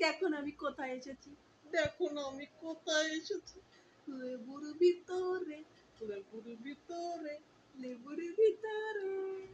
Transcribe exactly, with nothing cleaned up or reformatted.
দেখো না আমি কোথায় এসেছি, দেখো না আমি কোথায় এসেছি, লেবুর ভিতরে, লেবুর ভিতরে, লেবুর ভিতরে।